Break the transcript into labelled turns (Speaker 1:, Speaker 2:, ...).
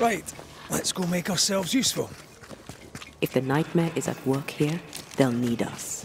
Speaker 1: Right, let's go make ourselves useful.
Speaker 2: If the nightmare is at work here, they'll need us.